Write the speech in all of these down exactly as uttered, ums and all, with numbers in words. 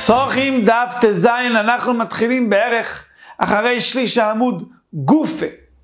פסוחים דף תזין, אנחנו מתחילים בערך אחרי שליש העמוד גופה.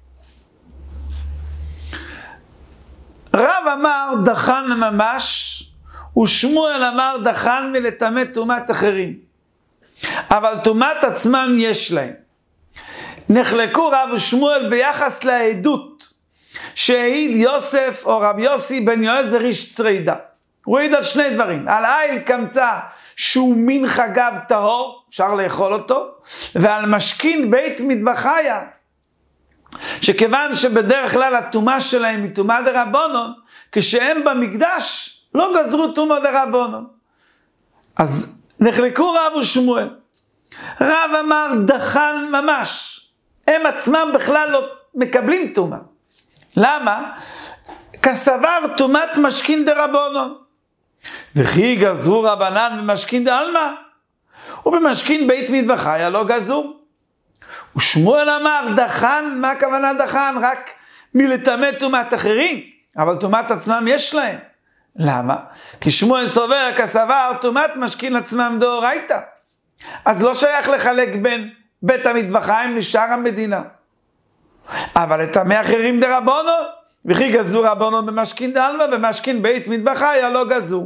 רב אמר דחן ממש, ושמואל אמר דחן מלטמא טומאת אחרים, אבל טומאת עצמם יש להם. נחלקו רב ושמואל ביחס לעדות שהעיד יוסף או רב יוסי בן יועזר איש צרידה. הוא העיד על שני דברים: על איל קמצא שהוא מין חגב טהור, אפשר לאכול אותו, ועל משכין בית מטבחיה, שכיוון שבדרך כלל הטומאה שלהם היא טומאה דרבנן, כשהם במקדש לא גזרו טומאה דרבנן. אז נחלקו רב ושמואל. רב אמר דחן ממש, הם עצמם בכלל לא מקבלים טומאה. למה? כסבר טומאת משכין דרבנן, וכי גזרו רבנן במשכין דעלמא, ובמשכין בית מטבחיה לא גזרו. ושמואל אמר דחן, מה הכוונה דחן? רק מלטמא טומאת אחרים, אבל טומאת עצמם יש להם. למה? כי שמואל סובר כסבר טומאת משכין עצמם דאורייתא, אז לא שייך לחלק בין בית המטבחיים לשאר המדינה. אבל לטמא אחרים דרבנן, וכי גזרו רבנן במשכין דעלמא, במשכין בית מטבחיה לא גזרו.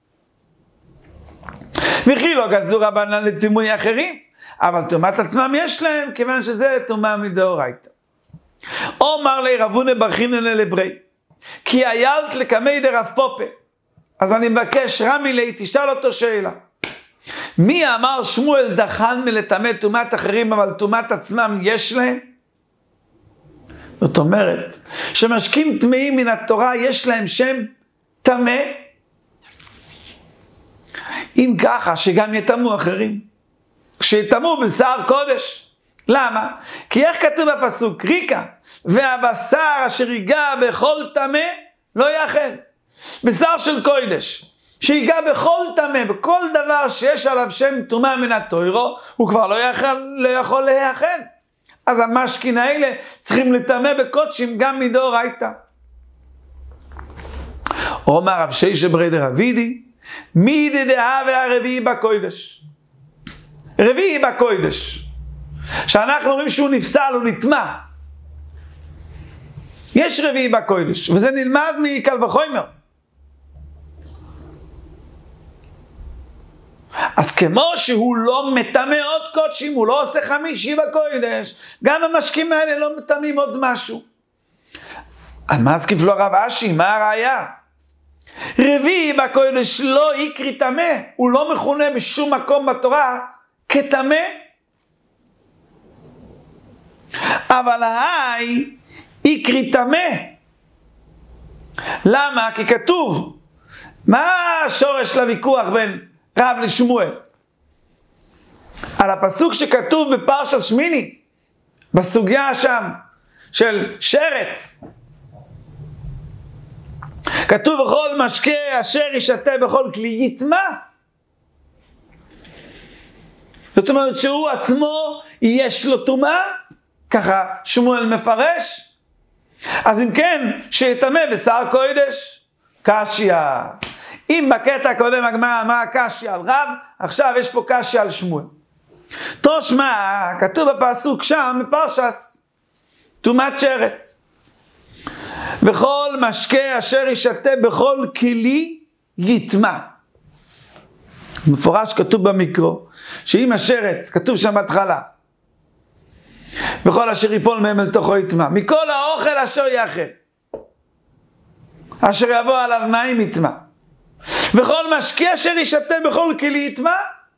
וכי לא גזרו רבנן לטימאי אחרים, אבל טומאת עצמם יש להם, כיוון שזה טומאה מדאורייתא. אומר לי רב הונא בר חיננה לברי, כי איילת לקמי דרב פופה. אז אני מבקש רמי לי, תשאל אותו שאלה. מי אמר שמואל דחן מלטמא טומאת אחרים, אבל טומאת עצמם יש להם? זאת אומרת, שמשקים טמאים מן התורה יש להם שם טמא, אם ככה שגם יטמאו אחרים, כשיטמאו בשר קודש. למה? כי איך כתוב בפסוק? ריקה, והבשר אשר ייגע בכל טמא לא יאכל. בשר של קודש שיגע בכל טמא, בכל דבר שיש עליו שם טומאה מן התורה, הוא כבר לא יכול, לא יכול להאכל. אז המשכין האלה צריכים לטמא בקודשים גם מדאורייתא. אומר רב ששת ברי דרבידי, מי דדעה והרביעי בקודש. רביעי בקודש, שאנחנו אומרים שהוא נפסל, הוא נטמא. יש רביעי בקודש, וזה נלמד מקל וחומר. אז כמו שהוא לא מטמא עוד קודשים, הוא לא עושה חמישי בקודש, גם המשקים האלה לא מטמאים עוד משהו. אז מה זקיף לו רב אשי? מה הראיה? רביעי בקודש לא יקרי טמא, הוא לא מכונה בשום מקום בתורה כטמא. אבל ההי יקרי טמא. למה? כי כתוב, מה השורש לוויכוח בין רב לשמואל? על הפסוק שכתוב בפרשת שמיני, בסוגיה שם של שרץ, כתוב בכל משקה אשר ישתה בכל כלי יטמא. זאת אומרת שהוא עצמו יש לו טומאה, ככה שמואל מפרש. אז אם כן, שיטמא בשר קודש, קשיא. אם בקטע הקודם הגמרא אמרה קשיא על רב, עכשיו יש פה קשיא על שמואל. תושמע, כתוב בפסוק שם בפרשס, טומאת שרץ. וכל משקה אשר ישתה בכל כלי יטמא. מפורש כתוב במקרא, שאם השרץ, כתוב שם בהתחלה, וכל אשר יפול מהם אל תוכו יטמא, מכל האוכל אשר יאכל, אשר יבוא עליו מים יטמא. וכל משקה אשר ישתה בכל כלי יטמא.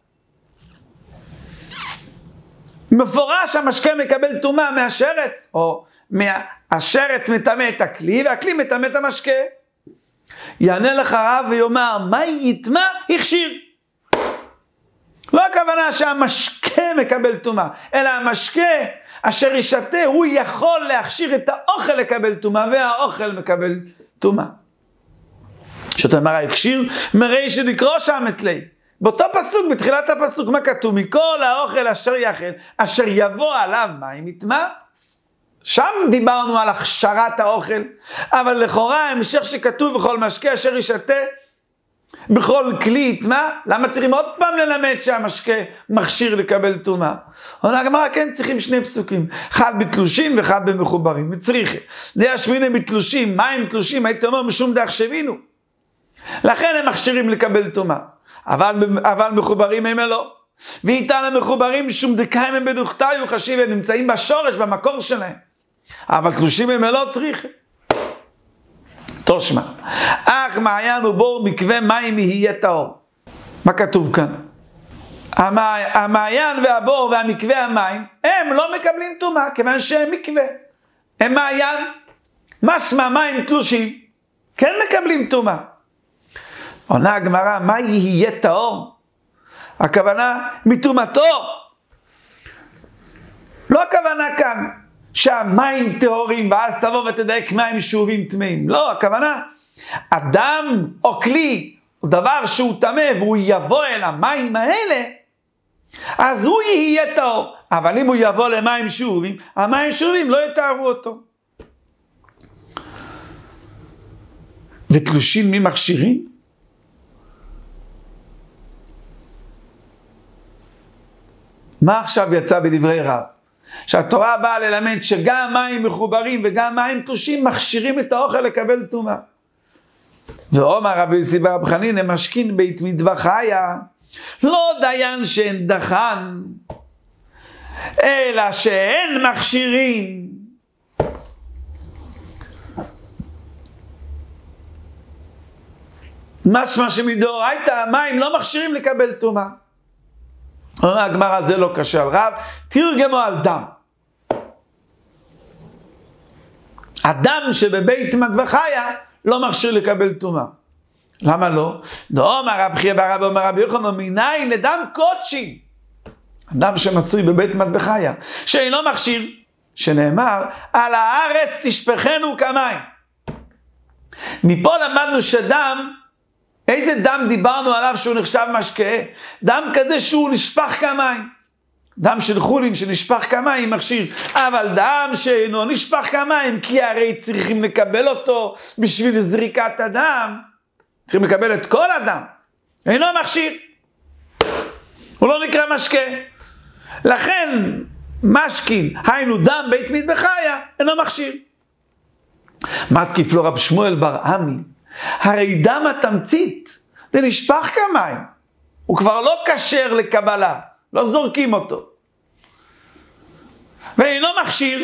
מפורש המשקה מקבל טומאה מהשרץ, או מהשרץ מטמא את הכלי, והכלי מטמא את המשקה. יענה לך רב ויאמר, מה יטמא? הכשיר. לא הכוונה שהמשקה מקבל טומאה, אלא המשקה אשר ישתה הוא יכול להכשיר את האוכל לקבל טומאה, והאוכל מקבל טומאה. שאתה אומר הכשיר, מראי שנקרא שם את לי. באותו פסוק, בתחילת הפסוק, מה כתוב? מכל האוכל אשר יאכל, אשר יבוא עליו מים יטמא. שם דיברנו על הכשרת האוכל, אבל לכאורה המשך שכתוב בכל משקה אשר ישתה, בכל כלי, מה? למה צריכים עוד פעם ללמד שהמשקה מכשיר לקבל טומאה? עונה הגמרא, כן, צריכים שני פסוקים, אחד בתלושים ואחד במחוברים, וצריך. דעה שמיני בתלושים, מים תלושים, הייתי אומר משום דרך שבינו. לכן הם מכשירים לקבל טומאה, אבל, אבל מחוברים הם לא. ואיתן המחוברים שום דקיים הם בדוכתיו חשיב, הם נמצאים בשורש, במקור שלהם. אבל תלושים הם לא צריכים. תושמע, אך מעיין ובור מקווה מים יהיה טהור. מה כתוב כאן? המעיין והבור והמקווה המים, הם לא מקבלים טומאה, כיוון שהם מקווה. הם מעיין, משמע מים תלושים, כן מקבלים טומאה. עונה הגמרא, מה יהיה טהור? הכוונה מטומאתו. לא הכוונה כאן שהמים טהורים, ואז תבוא ותדייק מים שאובים טמאים. לא, הכוונה, אדם או כלי, או דבר שהוא טמא, והוא יבוא אל המים האלה, אז הוא יהיה טהור. אבל אם הוא יבוא למים שאובים, המים שאובים לא יטהרו אותו. ותלושים ממכשירים? מה עכשיו יצא בדברי רב? שהתורה באה ללמד שגם מים מחוברים וגם מים תלושים מכשירים את האוכל לקבל טומאה. ואומר רבי יוסי בר רב חנינא משכין בית מטבח חיה, לא דיין שאין דחן, אלא שאין מכשירים. משמע שמדאורייתא המים לא מכשירים לקבל טומאה. אומר הגמרא זה לא קשה על רב, תרגמו על דם. הדם שבבית מטבח חיה לא מכשיר לקבל טומאה. למה לא? דאמר רב חייא בר אבא אומר רבי יוחנן מניין לדם קודשי. הדם שמצוי בבית מטבח חיה, שאינו מכשיר, שנאמר על הארץ תשפכנו כמים. מפה למדנו שדם, איזה דם דיברנו עליו שהוא נחשב משקה? דם כזה שהוא נשפך כמים. דם של חולין שנשפך כמים מכשיר. אבל דם שאינו נשפך כמים, כי הרי צריכים לקבל אותו בשביל זריקת הדם. צריכים לקבל את כל הדם. אינו מכשיר. הוא לא נקרא משקה. לכן משכין, היינו דם בית מטבח חיה, אינו מכשיר. מתקיף לו רב שמואל בר עמי, הרי דם התמצית, זה נשפך כמים. הוא כבר לא כשר לקבלה, לא זורקים אותו. ואינו מכשיר.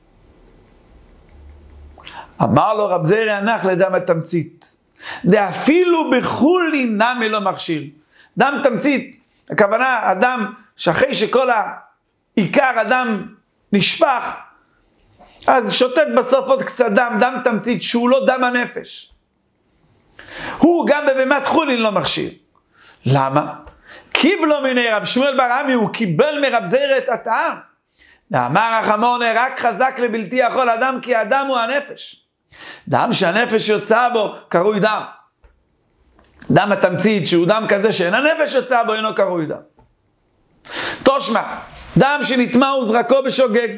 אמר לו רב זעיר הנח לדם התמצית, דאפילו בחולין נמי לא מכשיר. דם תמצית, הכוונה אדם שאחרי שכל העיקר אדם נשפך, אז שוטט בסוף עוד קצת דם, דם תמצית, שהוא לא דם הנפש. הוא גם בבהמת חולין לא מכשיר. למה? קיבלו מיני רב שמואל בר עמי, הוא קיבל מרב זעיר את הטעם. אמר רחמונה, רק חזק לבלתי יכול אדם, כי האדם הוא הנפש. דם שהנפש יוצא בו, קרוי דם. דם התמצית, שהוא דם כזה שאין הנפש יוצא בו, אינו קרוי דם. תושמע, דם שנטמא וזרקו בשוגג.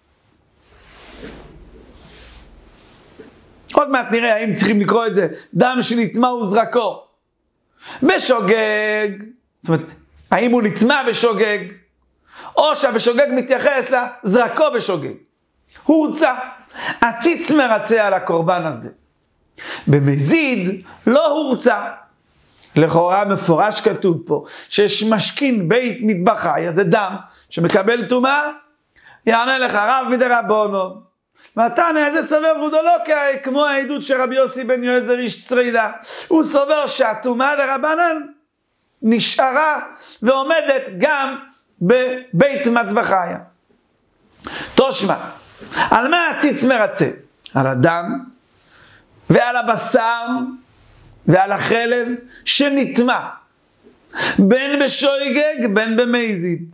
עוד מעט נראה האם צריכים לקרוא את זה. דם שנטמא וזרקו בשוגג. זאת אומרת, האם הוא נטמא בשוגג, או שהבשוגג מתייחס לזרקו בשוגג. הוא הורצה. הציץ מרצה על הקורבן הזה. במזיד לא הורצה. לכאורה מפורש כתוב פה, שיש משכין בית מטבח חיה, זה דם שמקבל טומאה, יענה לך רב מדרבנן. מתנא איזה סובר והוא לא כמו העדות של רבי יוסי בן יועזר איש צריידה. הוא סובר שהטומאה דרבנן נשארה ועומדת גם בבית מטבח חיה. תושמע, על מה הציץ מרצה? על הדם ועל הבשר ועל החלב שנטמא, בין בשוגג בין במזיד.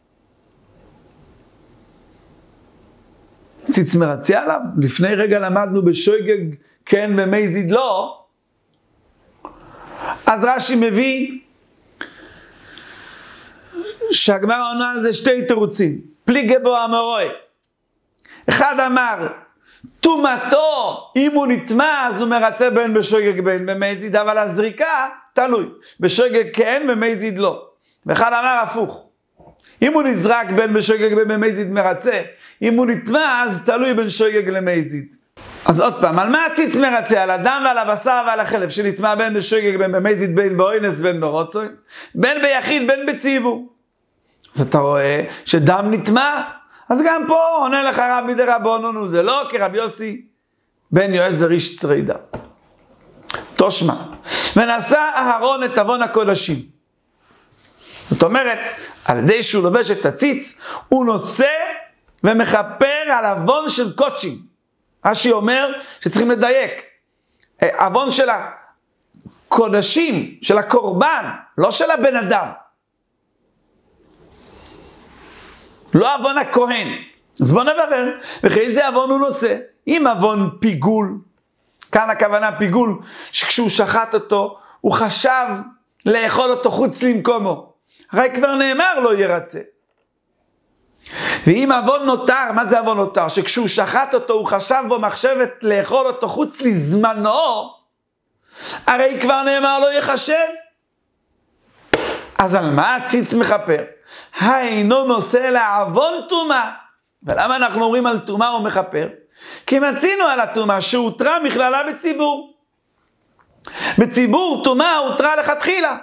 ציץ מרצה עליו? לפני רגע למדנו בשוגג כן, במזיד לא. אז רש"י מביא שהגמרא עונה על זה שתי תירוצים. פליגי בו אמורוי. אחד אמר תומתו, אם הוא נטמע, אז הוא מרצה בין בשוגג בין במזיד, אבל הזריקה תלוי. בשוגג כן, במזיד לא. ואחד אמר הפוך. אם הוא נזרק בין בשוגג בין במזיד מרצה, אם הוא נטמע, אז תלוי בין שוגג למזיד. אז עוד פעם, על מה הציץ מרצה? על הדם ועל הבשר ועל החלב, שנטמע בין בשוגג בין במזיד, בין באוינס, בין ברוצוי, בין ביחיד, בין בציבור. אז אתה רואה שדם נטמע, אז גם פה עונה לך רבי דרבנן, זה לא כרבי יוסי בן יועזר איש צרידה. תושמע, ונשא אהרון את עוון הקודשים. זאת אומרת, על ידי שהוא לובש את הציץ, הוא נושא ומכפר על עוון של קודשים. אשי אומר שצריכים לדייק. עוון של הקודשים, של הקורבן, לא של הבן אדם. לא עוון הכהן. אז בוא נברר, וכי איזה עוון הוא נושא? אם עוון פיגול, כאן הכוונה פיגול, שכשהוא שחט אותו, הוא חשב לאכול אותו חוץ למקומו. הרי כבר נאמר לא ירצה. ואם עוון נותר, מה זה עוון נותר? שכשהוא שחט אותו, הוא חשב בו מחשבת לאכול אותו חוץ לזמנו, הרי כבר נאמר לא יחשב. אז על מה הציץ מכפר? היינו נושא לעוון טומאה. ולמה אנחנו אומרים על טומאה או מכפר? כי מצינו על הטומאה שהותרה מכללה בציבור. בציבור טומאה הותרה לכתחילה.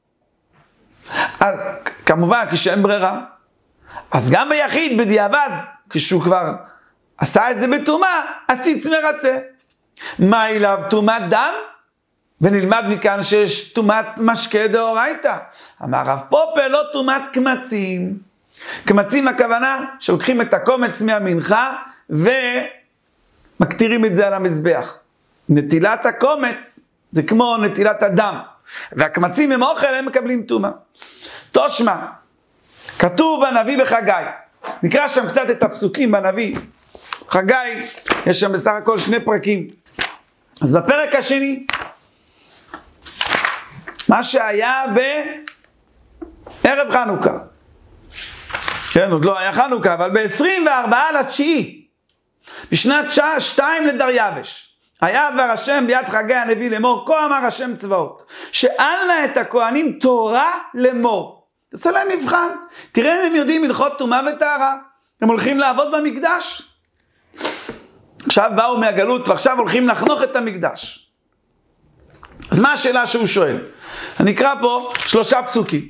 אז כמובן כשאין ברירה, אז גם ביחיד בדיעבד, כשהוא כבר עשה את זה בטומאה, הציץ מרצה. מה אליו? טומאת דם? ונלמד מכאן שיש טומאת משקה דאורייתא. אמר רב פופר, לא טומאת קמצים. קמצים הכוונה שלוקחים את הקומץ מהמנחה ומקטירים את זה על המזבח. נטילת הקומץ זה כמו נטילת הדם. והקמצים הם אוכל, הם מקבלים טומאה. תושמע, כתוב בנביא בחגי. נקרא שם קצת את הפסוקים בנביא. חגי, יש שם בסך הכל שני פרקים. אז בפרק השני, מה שהיה בערב חנוכה. כן, עוד לא היה חנוכה, אבל ב-עשרים וארבעה לתשיעי, בשנת שתיים לדריווש, היה דבר השם ביד חגי הנביא לאמור, כה אמר השם צבאות, שאל נא את הכהנים תורה לאמור. תעשה להם מבחן, תראה אם הם יודעים הלכות טומאה וטהרה, הם הולכים לעבוד במקדש. עכשיו באו מהגלות ועכשיו הולכים לחנוך את המקדש. אז מה השאלה שהוא שואל? אני אקרא פה שלושה פסוקים.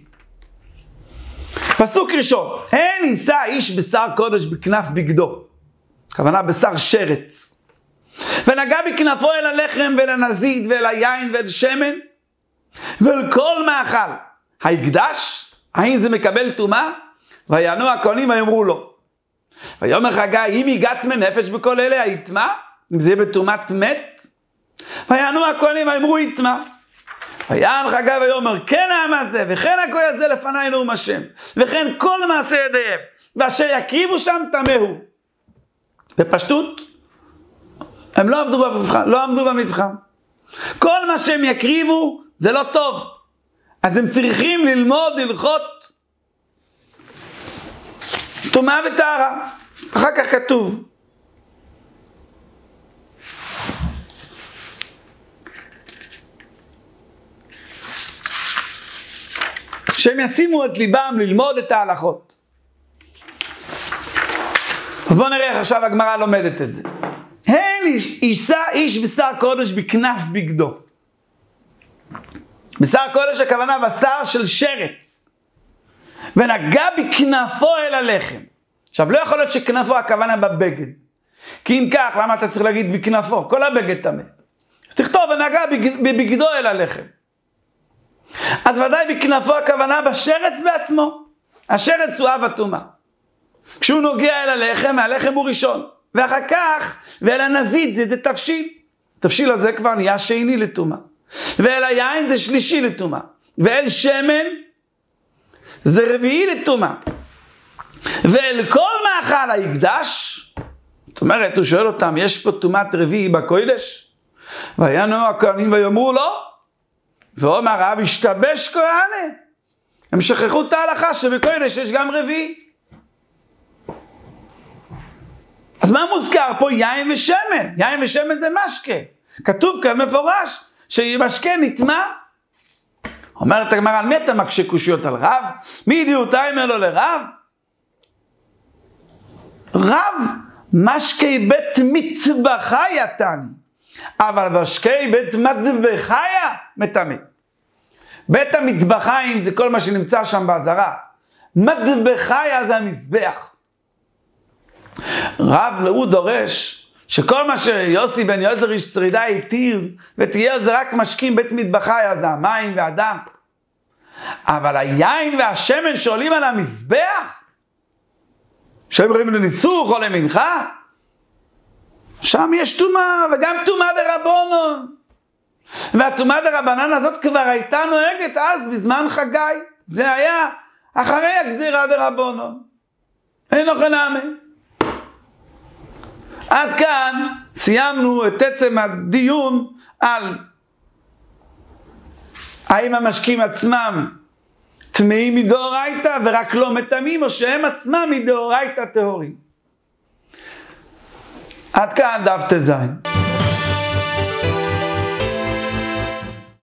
פסוק ראשון, הן יישא איש בשר קודש בכנף בגדו. הכוונה בשר שרץ. ונגע בכנפו אל הלחם ואל הנזיד ואל היין ואל שמן ואל כל מאכל. ההקדש? האם זה מקבל טומאה? ויענו הכהנים ויאמרו לו. ויאמר חגי, אם הגעת מנפש בכל אלה, היטמא? אם זה יהיה בטומאת מת? ויענו הכהנים ויאמרו יטמא. ויען חגי ויאמר, כן העם הזה, וכן הגוי הזה לפני נאום השם, וכן כל מעשה ידיהם, ואשר יקריבו שם טמאו. בפשטות, הם לא עמדו במבחן, לא עמדו במבחן. כל מה שהם יקריבו זה לא טוב. אז הם צריכים ללמוד הלכות טומאה וטהרה. אחר כך כתוב, שהם ישימו את ליבם ללמוד את ההלכות. אז בואו נראה איך עכשיו הגמרא לומדת את זה. הן יישא איש בשר קודש בכנף בגדו. בשר קודש הכוונה בשר של שרץ. ונגע בכנפו אל הלחם. עכשיו לא יכול להיות שכנפו הכוונה בבגד. כי אם כך, למה אתה צריך להגיד בכנפו? כל הבגד טמא. אז תכתוב ונגע בבגדו אל הלחם. אז ודאי בכנפו הכוונה בשרץ בעצמו. השרץ הוא אב הטומאה. כשהוא נוגע אל הלחם, הלחם הוא ראשון. ואחר כך, ואל הנזיד זה, זה תבשיל. תבשיל הזה כבר נהיה שני לטומאה. ואל היין זה שלישי לטומאה. ואל שמן זה רביעי לטומאה. ואל כל מאכל ההקדש, זאת אומרת, הוא שואל אותם, יש פה טומאת רביעי בקודש? ויענו הכהנים ויאמרו לא. ואומר הרב, השתבש כהנה. הם שכחו את ההלכה שבקודש יש גם רביעי. אז מה מוזכר פה? יין ושמן. יין ושמן זה משקה. כתוב כאן מפורש שמשקה נטמע. אומרת הגמרא, על מי אתה מקשה קושיות? על רב? מי ידיעותיים אלו לרב? רב משקי בית מטבחיה תני, אבל משקי בית מטבחיה מטמא. בית המטבחיים זה כל מה שנמצא שם בעזרה. מטבחיה זה המזבח. רב הוא דורש שכל מה שיוסי בן יועזר איש צרידה התיר ותהיה זה רק משקים בית מטבחיה, זה המים והדם. אבל היין והשמן שעולים על המזבח, שהם רואים לניסוך או למנחה, שם יש טומאה, וגם טומאה דרבנן. והטומאה דרבנן הזאת כבר הייתה נוהגת אז בזמן חגי. זה היה אחרי הגזירה דרבנן. אין לו חנמי. עד כאן סיימנו את עצם הדיון על האם המשקים עצמם טמאים מדאורייתא ורק לא מטמאים, או שהם עצמם מדאורייתא טהורים. עד כאן דף ט"ז.